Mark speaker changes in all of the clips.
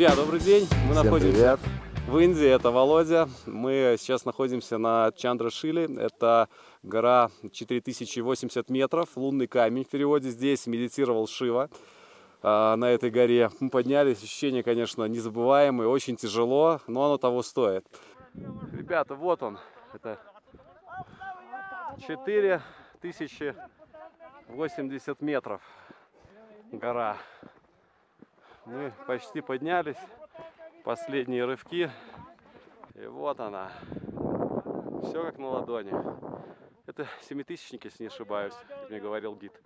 Speaker 1: Друзья, добрый день! Мы
Speaker 2: Всем
Speaker 1: находимся
Speaker 2: привет.
Speaker 1: в Индии, это Володя. Мы сейчас находимся на Чандра-Шили. Это гора 4080 метров, лунный камень в переводе. Здесь медитировал Шива на этой горе. Мы поднялись, ощущения, конечно, незабываемые, очень тяжело, но оно того стоит. Ребята, вот он, это 4080 метров гора. Мы почти поднялись, последние рывки, и вот она, все как на ладони. Это семитысячники, если не ошибаюсь, как мне говорил гид,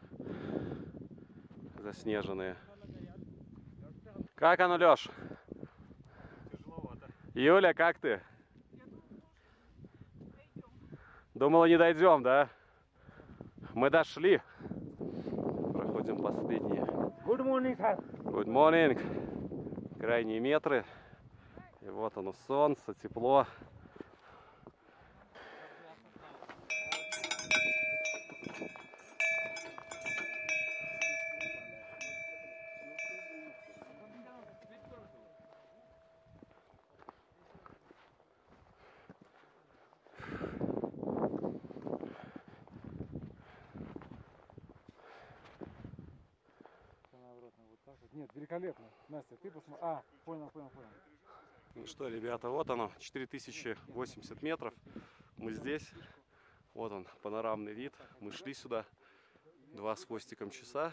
Speaker 1: заснеженные. Как оно, Леш?
Speaker 3: Тяжеловато.
Speaker 1: Юля, как ты? Думала, не дойдем, да? Мы дошли. Проходим последние.
Speaker 3: Good morning, sir.
Speaker 1: Good morning. Крайние метры. И вот оно, солнце, тепло.
Speaker 3: Нет, великолепно. Настя, ты посмотри. А, понял.
Speaker 1: Ну что, ребята, вот оно, 4080 метров. Мы здесь. Вот он, панорамный вид. Мы шли сюда 2 с хвостиком часа.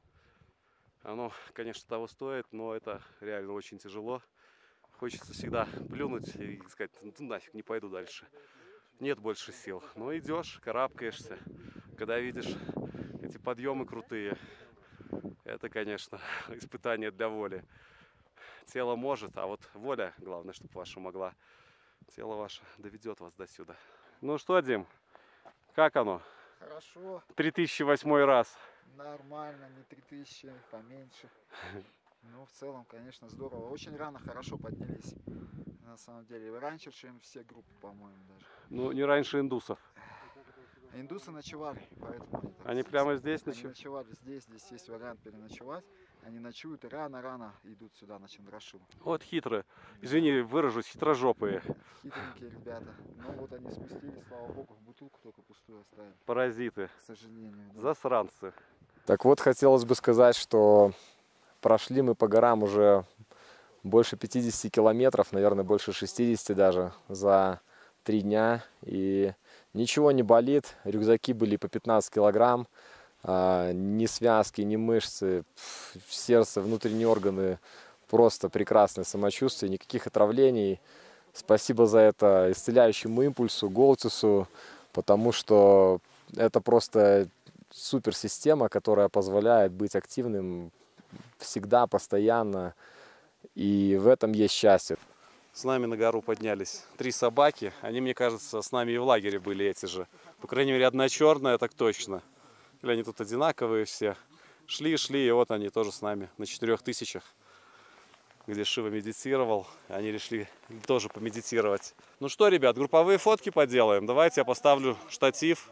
Speaker 1: Оно, конечно, того стоит, но это реально очень тяжело. Хочется всегда плюнуть и сказать, ну нафиг, не пойду дальше. Нет больше сил. Но идешь, карабкаешься. Когда видишь эти подъемы крутые, это, конечно, испытание для воли. Тело может, а вот воля, главное, чтобы ваша могла. Тело ваше доведет вас до сюда. Ну что, Дим, как оно?
Speaker 2: Хорошо,
Speaker 1: 3008 раз.
Speaker 2: нормально, не 3000, поменьше. Ну, в целом, конечно, здорово. Очень рано, хорошо поднялись. На самом деле, раньше, чем все группы, по-моему, даже.
Speaker 1: Ну, не раньше индусов.
Speaker 2: Индусы ночевали, поэтому они так.
Speaker 1: Они прямо здесь
Speaker 2: Они
Speaker 1: ночевали?
Speaker 2: ночевали здесь есть вариант переночевать. Они ночуют и рано-рано идут сюда, на Чандрашилу.
Speaker 1: Вот хитрые. Извини, выражусь, хитрожопые.
Speaker 2: Хитренькие ребята. Ну вот они спустились, слава богу, бутылку только пустую оставили.
Speaker 1: Паразиты.
Speaker 2: К сожалению. Да.
Speaker 1: Засранцы.
Speaker 4: Так вот, хотелось бы сказать, что прошли мы по горам уже больше 50 километров, наверное, больше 60 даже за 3 дня. И ничего не болит, рюкзаки были по 15 килограмм, ни связки, ни мышцы, сердце, внутренние органы, просто прекрасное самочувствие, никаких отравлений. Спасибо за это исцеляющему импульсу, Голтису, потому что это просто суперсистема, которая позволяет быть активным всегда, постоянно, и в этом есть счастье.
Speaker 1: С нами на гору поднялись 3 собаки. Они, мне кажется, с нами и в лагере были эти же. По крайней мере, одна черная, так точно. Или они тут одинаковые все. Шли, и вот они тоже с нами на 4000, где Шива медитировал. Они решили тоже помедитировать. Ну что, ребят, групповые фотки поделаем. Давайте я поставлю штатив.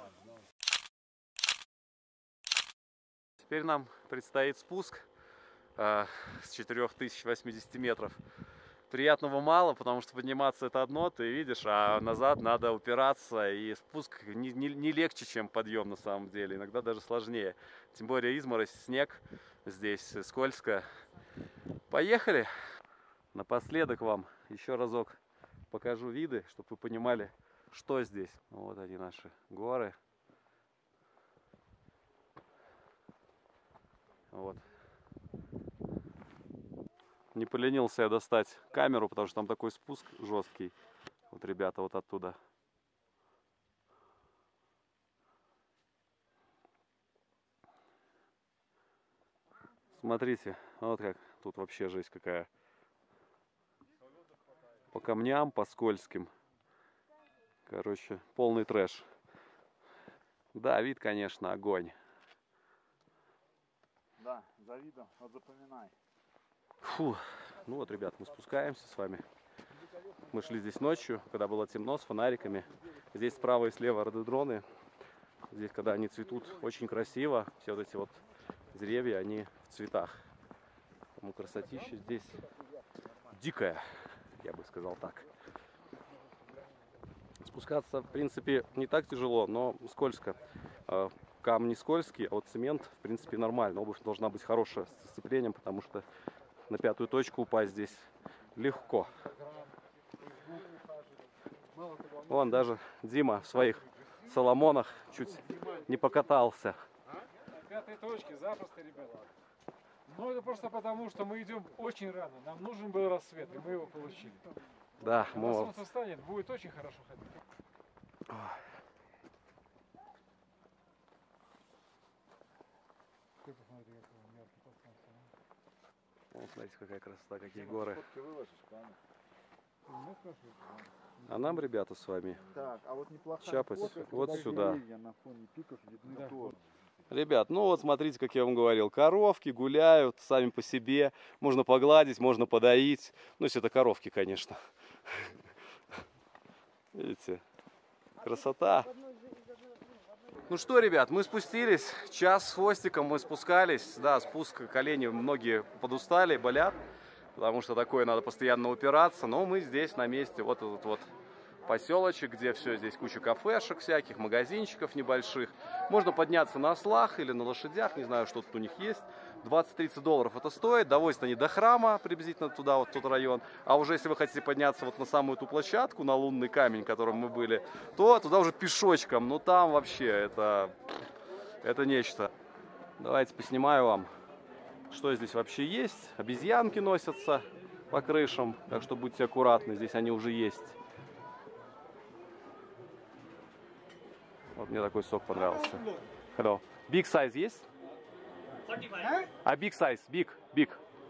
Speaker 1: Теперь нам предстоит спуск с 4080 метров. Приятного мало, потому что подниматься это одно, ты видишь, а назад надо упираться, и спуск не легче, чем подъем на самом деле, иногда даже сложнее. Тем более изморозь, снег, здесь скользко. Поехали! Напоследок вам еще разок покажу виды, чтобы вы понимали, что здесь. Вот они, наши горы. Вот. Не поленился я достать камеру, потому что там такой спуск жесткий. Вот ребята вот оттуда. Смотрите, вот как тут вообще жесть какая. По камням, по скользким. Короче, полный трэш. Да, вид, конечно, огонь.
Speaker 2: Да, за видом, вот запоминай.
Speaker 1: Фу. Ну вот, ребят, мы спускаемся с вами. Мы шли здесь ночью, когда было темно, с фонариками. Здесь справа и слева рододендроны. Здесь, когда они цветут, очень красиво. Все вот эти вот деревья, они в цветах. Красотища здесь дикая, я бы сказал так. Спускаться, в принципе, не так тяжело, но скользко. Камни скользкие, а вот цемент, в принципе, нормально. Обувь должна быть хорошая, с сцеплением, потому что на 5-ю точку упасть здесь легко. Вон даже Дима в своих Соломонах чуть не покатался.
Speaker 3: На 5-й точке запросто, ребята. Но это просто потому, что мы идем очень рано. Нам нужен был рассвет, и мы его получили.
Speaker 1: Да,
Speaker 3: Когда
Speaker 1: мы...
Speaker 3: солнце встанет, будет очень хорошо ходить. Ты посмотри, какой яркий подсолнце, а?
Speaker 1: Вон, смотрите, какая красота, какие горы.
Speaker 3: Ты меня спрашиваешь?
Speaker 1: А нам, ребята, с вами
Speaker 2: Так, а вот неплохая
Speaker 1: чапать
Speaker 2: фотка,
Speaker 1: вот
Speaker 2: когда
Speaker 1: сюда.
Speaker 2: деревья на фоне пиков видны
Speaker 3: Да.
Speaker 2: тоже.
Speaker 1: Ребят, ну вот смотрите, как я вам говорил, коровки гуляют сами по себе, можно погладить, можно подоить, ну если это коровки, конечно. Видите, красота. Ну что, ребят, мы спустились, час с хвостиком мы спускались, да, спуск, колени многие подустали, болят, потому что такое надо постоянно упираться, но мы здесь на месте, вот этот вот поселочек, где все, здесь куча кафешек всяких, магазинчиков небольших. Можно подняться на ослах или на лошадях, не знаю, что тут у них есть. $20-30 это стоит, довозят они до храма, приблизительно туда, вот тот район. А уже если вы хотите подняться вот на самую ту площадку, на лунный камень, в котором мы были, то туда уже пешочком. Ну там вообще это нечто. Давайте поснимаю вам, что здесь вообще есть. Обезьянки носятся по крышам, так что будьте аккуратны, здесь они уже есть. Вот мне такой сок понравился. Hello. Big size есть? А big size? Big.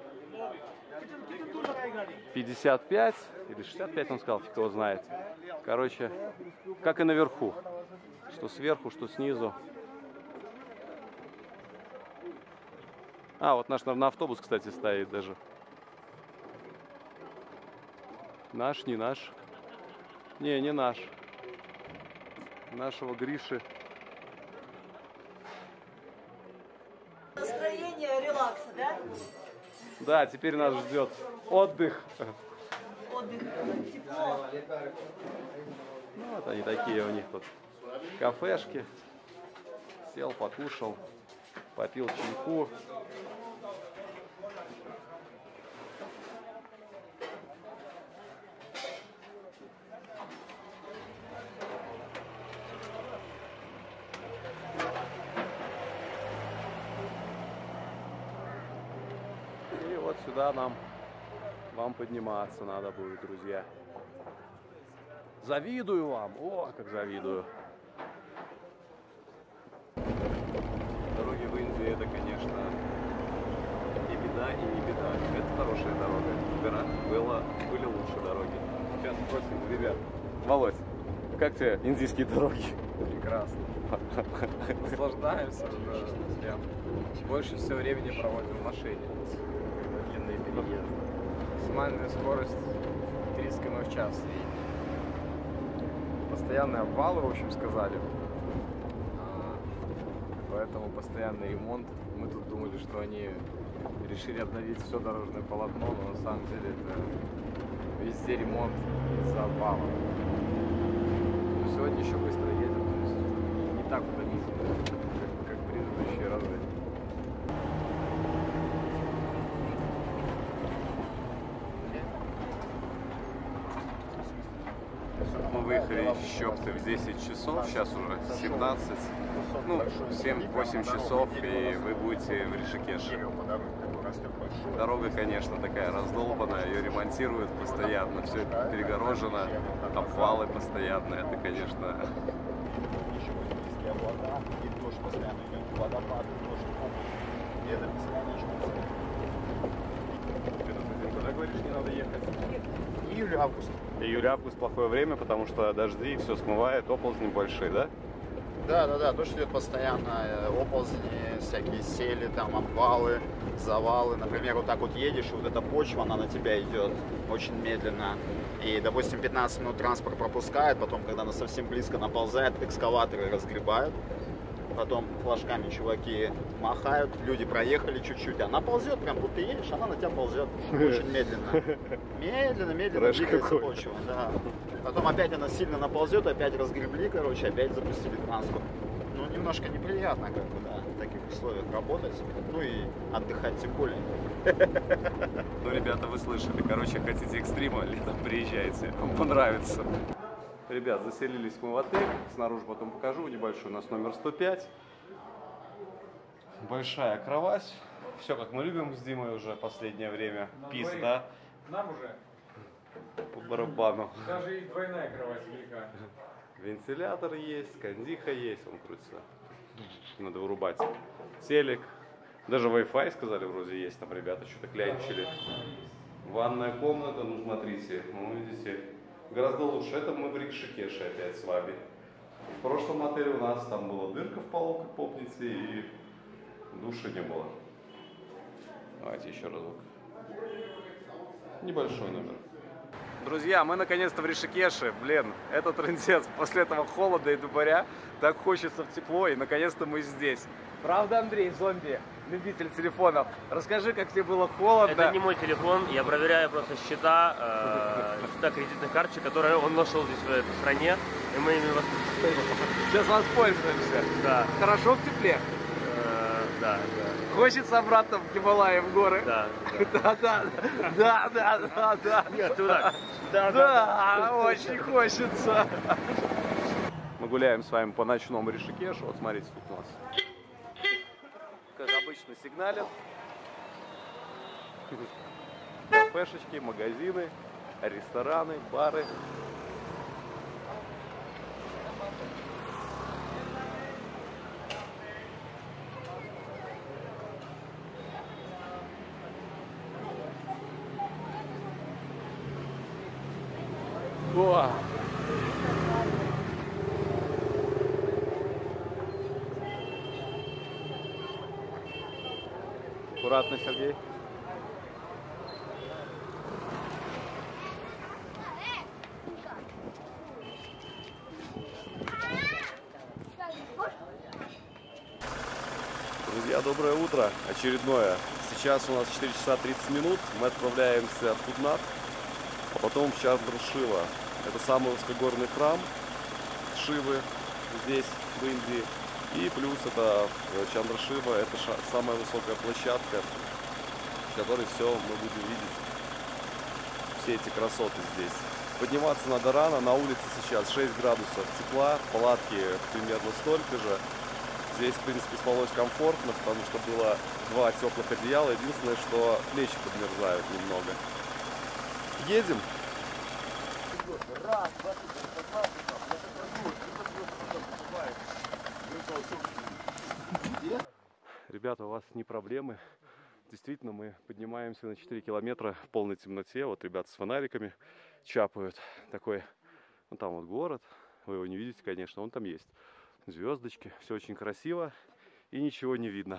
Speaker 1: 55 или 65 он сказал, кто знает. Короче, как и наверху. Что сверху, что снизу. А, вот наш, наверное, автобус, кстати, стоит даже. Наш, не наш. Не наш. Нашего Гриши.
Speaker 5: Настроение релакса, да?
Speaker 1: Да, теперь нас ждет отдых.
Speaker 5: Отдых, тепло.
Speaker 1: Ну, вот они такие у них тут кафешки. Сел, покушал, попил чайку. И вот сюда вам подниматься надо будет, друзья. Завидую вам. О, как завидую. Дороги в Индии это, конечно, и беда, и не беда. Это хорошая дорога. В Иране были лучше дороги. Сейчас спросим, ребят. Володь, как тебе индийские дороги?
Speaker 4: Прекрасно. Наслаждаемся уже всем. Больше всего времени проводим в машине. Длинные переезды. Максимальная скорость 30 км в час. Постоянные обвалы, в общем, сказали. Поэтому постоянный ремонт. Мы тут думали, что они решили обновить все дорожное полотно, но на самом деле это везде ремонт из-за обвала. Но сегодня еще быстро едем, то есть не так утомительно, как предыдущие разы.
Speaker 1: Мы выехали из Чопты в 10 часов, сейчас уже 17, ну 7-8 часов, и вы будете в Ришикеше. Дорога, конечно, такая раздолбанная, ее ремонтируют постоянно, все это перегорожено, обвалы постоянно, это, конечно... Куда, говоришь, не надо ехать?
Speaker 2: Июль-август.
Speaker 1: Июль-август плохое время, потому что дожди, все смывает, оползни большие, да?
Speaker 2: Да, дождь идет постоянно, оползни, всякие сели, там обвалы, завалы. Например, вот так вот едешь, и вот эта почва, она на тебя идет очень медленно. И, допустим, 15 минут транспорт пропускает, потом, когда она совсем близко наползает, экскаваторы разгребают. потом флажками чуваки махают, люди проехали чуть-чуть, она ползет, прям вот ты едешь, она на тебя ползет очень медленно. Медленно
Speaker 1: Трэш
Speaker 2: двигается
Speaker 1: какой-то.
Speaker 2: почва, да. Потом опять она сильно наползет, опять разгребли, короче, опять запустили транспорт. Ну, немножко неприятно, как бы, да, в таких условиях работать, ну и отдыхать тем более.
Speaker 1: Ну, ребята, вы слышали. Короче, хотите экстрима, летом приезжайте. Вам понравится. Ребят, заселились мы в отель. Снаружи потом покажу. Небольшой у нас номер 105. Большая кровать. Все, как мы любим с Димой уже последнее время. Пиз, да?
Speaker 3: Нам уже
Speaker 1: По барабану.
Speaker 3: даже и двойная кровать велика.
Speaker 1: Вентилятор есть, кондиха есть. Он крутится. Надо вырубать. Телек. Даже Wi-Fi, сказали, вроде есть. Там ребята что-то клянчили. Ванная комната, ну смотрите, ну видите, гораздо лучше. Это мы в Рикшикеше опять с вами. В прошлом отеле у нас там была дырка в полу, как помните, и душа не было. Давайте еще разок. Небольшой номер. Друзья, мы наконец-то в Ришикеше. Блин, это трындец. После этого холода и дубаря так хочется в тепло, и наконец-то мы здесь. Правда, Андрей, зомби, любитель телефонов? Расскажи, как тебе было холодно.
Speaker 6: Это не мой телефон, я проверяю просто счета кредитных карточек, которые он нашел здесь в этой стране, и мы ими воспользуемся.
Speaker 1: Сейчас воспользуемся.
Speaker 6: Да.
Speaker 1: Хорошо в тепле?
Speaker 6: Да,
Speaker 1: Хочется обратно в Гималаи, в горы?
Speaker 6: да.
Speaker 1: Да.
Speaker 6: Нет, туда.
Speaker 1: Да, очень хочется. Мы гуляем с вами по ночному Ришикешу. Вот смотрите, тут у нас, как обычно, сигналят. Кафешечки, магазины, рестораны, бары. О! Аккуратно, Сергей. Друзья, доброе утро. Очередное. Сейчас у нас 4 часа 30 минут. Мы отправляемся в Путнат, а потом в Чандра-Шива. Это самый высокогорный храм Шивы здесь, в Индии. И плюс это Чандра-Шива, это самая высокая площадка, с которой все мы будем видеть, все эти красоты здесь. Подниматься надо рано, на улице сейчас 6 градусов тепла, в палатке примерно столько же. Здесь, в принципе, спалось комфортно, потому что было 2 теплых одеяла. Единственное, что плечи подмерзают немного. Едем. Ребята, у вас не проблемы. Действительно, мы поднимаемся на 4 километра в полной темноте. Вот ребята с фонариками чапают. Такой, вон там вот город. Вы его не видите, конечно, он там есть. Звездочки, все очень красиво и ничего не видно.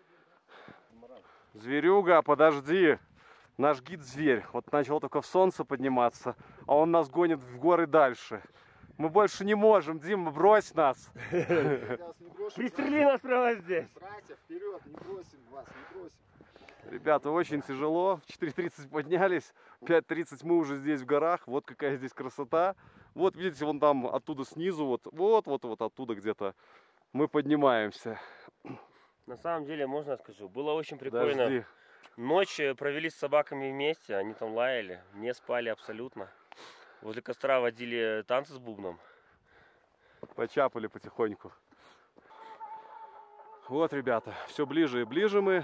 Speaker 1: Зверюга, подожди. Наш гид-зверь. Вот начал только в солнце подниматься, а он нас гонит в горы дальше. Мы больше не можем, Дима, брось нас.
Speaker 6: Пристрели нас прямо здесь.
Speaker 2: Братья, вперед, не бросим вас, не бросим.
Speaker 1: Ребята, очень тяжело. В 4:30 поднялись, в 5:30 мы уже здесь в горах. Вот какая здесь красота. Вот видите, вон там оттуда снизу, вот оттуда где-то мы поднимаемся.
Speaker 6: На самом деле, можно я скажу, было очень прикольно.
Speaker 1: Подожди.
Speaker 6: Ночь провели с собаками вместе, они там лаяли, не спали абсолютно. Возле костра водили танцы с бубном.
Speaker 1: Почапали потихоньку. Вот, ребята, все ближе и ближе мы.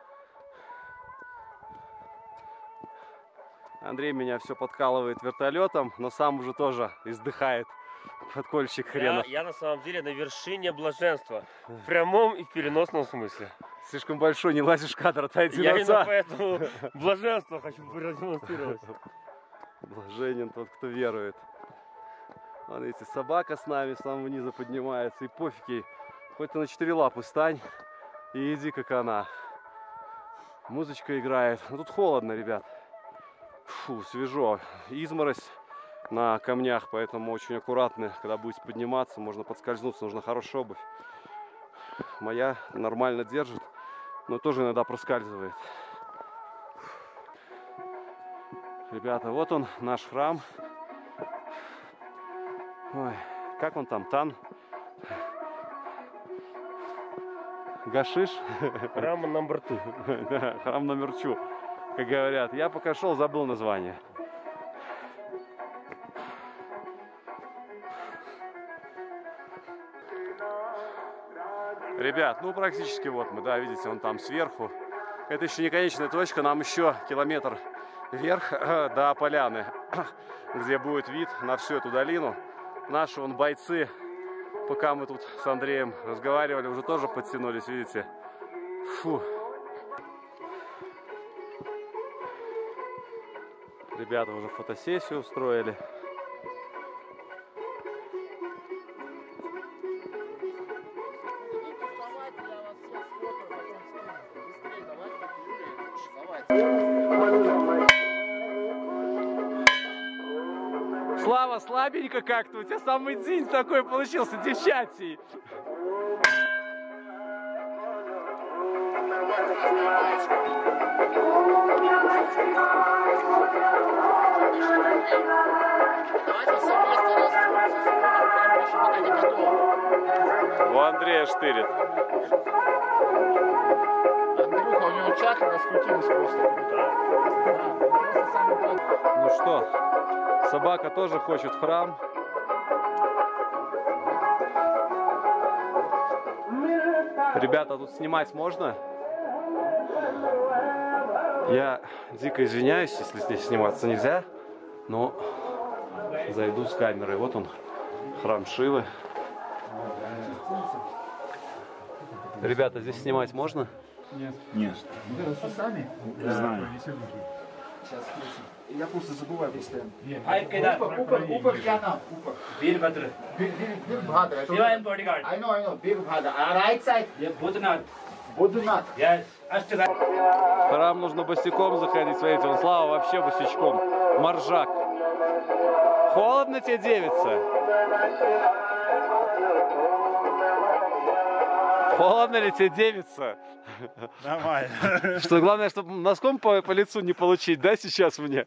Speaker 1: Андрей меня все подкалывает вертолетом, но сам уже тоже издыхает. Подкольщик хренов.
Speaker 6: Я на самом деле на вершине блаженства. В прямом и в переносном смысле.
Speaker 1: Слишком большой, не лазишь в кадр, отойди
Speaker 6: Я именно
Speaker 1: назад.
Speaker 6: поэтому блаженство хочу продемонстрировать.
Speaker 1: Блаженен тот, кто верует. Вон, видите, собака с нами с самого низа поднимается. И пофиг ей. Хоть ты на 4 лапы стань и иди, как она. Музычка играет. Но тут холодно, ребят. Фу, свежо. Изморозь на камнях, поэтому очень аккуратно, когда будете подниматься, можно подскользнуться, нужна хорошая обувь. моя нормально держит, но тоже иногда проскальзывает. Ребята, вот он, наш храм. Ой, как он там, Тан? Гашиш?
Speaker 6: Храм номер 2.
Speaker 1: Да, храм номер 2, как говорят. Я пока шел, забыл название. Ребят, ну практически вот мы, да, видите, он там сверху. Это еще не конечная точка, нам еще километр вверх до поляны, где будет вид на всю эту долину. Наши вон бойцы, пока мы тут с Андреем разговаривали, уже тоже подтянулись, видите. Фу. Ребята уже фотосессию устроили. Слава, слабенько как-то, у тебя самый день такой получился, девчачий. У Андрея штырит.
Speaker 2: Андрюха, у него чакры раскрутились просто.
Speaker 1: Ну что, собака тоже хочет в храм. Ребята, тут снимать можно? Я дико извиняюсь, если здесь сниматься нельзя, но зайду с камерой. Вот он, храм Шивы. Ребята, здесь снимать можно?
Speaker 7: Нет. Вы сами? Не знаю. Сейчас, я просто забываю постоянно. Упор क्या
Speaker 8: Veerbhadra.
Speaker 7: Bhadra.
Speaker 8: Shiva and bodyguard.
Speaker 7: I know. Veerbhadra. Right side.
Speaker 8: Yeah, Bhutanath.
Speaker 7: Budnath.
Speaker 8: Yes. Ashtara.
Speaker 1: В храм нужно босиком заходить. Смотрите, он Слава вообще босичком. Моржак. Холодно тебе, девица? Холодно ли тебе, девица?
Speaker 7: Нормально.
Speaker 1: Что главное, чтобы носком по лицу не получить, да, сейчас мне?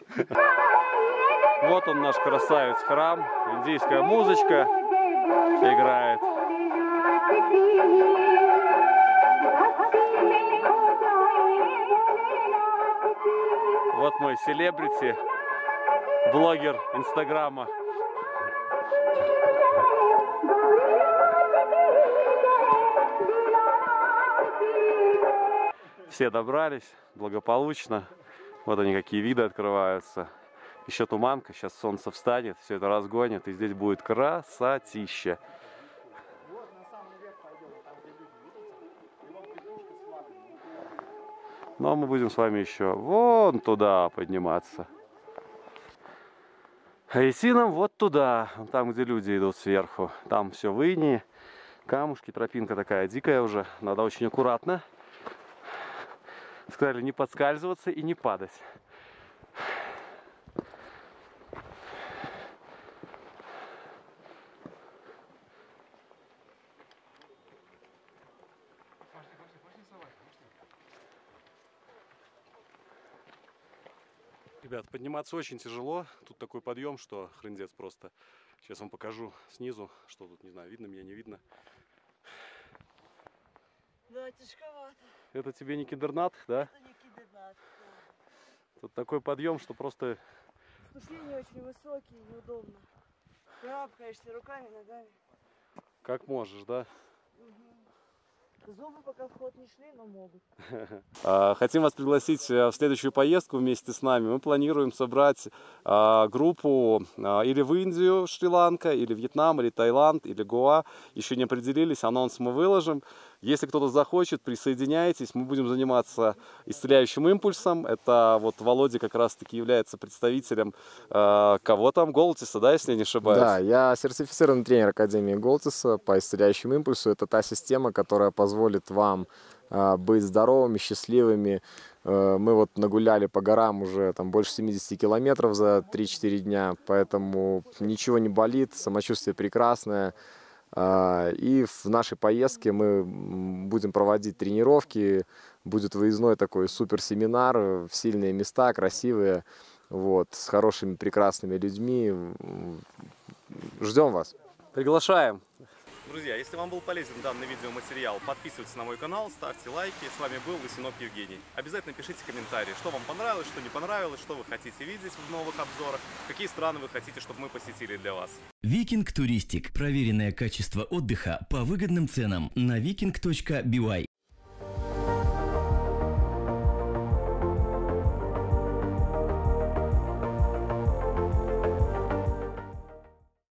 Speaker 1: Вот он, наш красавец храм. Индийская музычка играет. Вот мой селебрити, блогер Инстаграма. Все добрались благополучно. Вот они, какие виды открываются. Еще туманка, сейчас солнце встанет, все это разгонит, и здесь будет красотища. Но мы будем с вами еще вон туда подниматься. А идти нам вот туда, там, где люди идут сверху. Там все в инии, камушки, тропинка такая дикая уже. Надо очень аккуратно. Сказали, не подскальзываться и не падать. Ребят, подниматься очень тяжело. Тут такой подъем, что хрендец просто. Сейчас вам покажу снизу, что тут, не знаю, видно меня, не видно.
Speaker 5: Да, тяжковато.
Speaker 1: Это тебе не кидернат, да?
Speaker 5: Это не кидернат.
Speaker 1: Тут такой подъем, что просто...
Speaker 5: Ступени очень высокие, неудобно. Карабкаешься руками, ногами.
Speaker 1: Как можешь, да?
Speaker 5: Зубы пока в ход не шли, но могут.
Speaker 1: Хотим вас пригласить в следующую поездку вместе с нами. Мы планируем собрать группу или в Индию, Шри-Ланка, или Вьетнам, или Таиланд, или Гоа. Еще не определились, анонс мы выложим. Если кто-то захочет, присоединяйтесь. Мы будем заниматься исцеляющим импульсом. Это вот Володя как раз-таки является представителем кого там? Голтиса, да, если я не ошибаюсь?
Speaker 4: Да, я сертифицированный тренер Академии Голтиса по исцеляющему импульсу. Это та система, которая позволит вам быть здоровыми, счастливыми. Мы вот нагуляли по горам уже там больше 70 километров за 3-4 дня, поэтому ничего не болит, самочувствие прекрасное. И в нашей поездке мы будем проводить тренировки, будет выездной такой суперсеминар в сильные места, красивые, вот, с хорошими, прекрасными людьми. Ждем вас.
Speaker 1: Приглашаем. Друзья, если вам был полезен данный видеоматериал, подписывайтесь на мой канал, ставьте лайки. С вами был Лысенок Евгений. Обязательно пишите комментарии, что вам понравилось, что не понравилось, что вы хотите видеть в новых обзорах, какие страны вы хотите, чтобы мы посетили для вас.
Speaker 9: Викинг Туристик. Проверенное качество отдыха по выгодным ценам на viking.by.